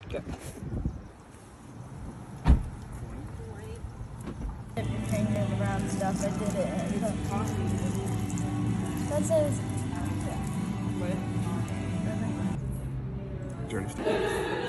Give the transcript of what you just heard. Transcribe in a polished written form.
Go. Changing around stuff. I did it. And that says. Journey.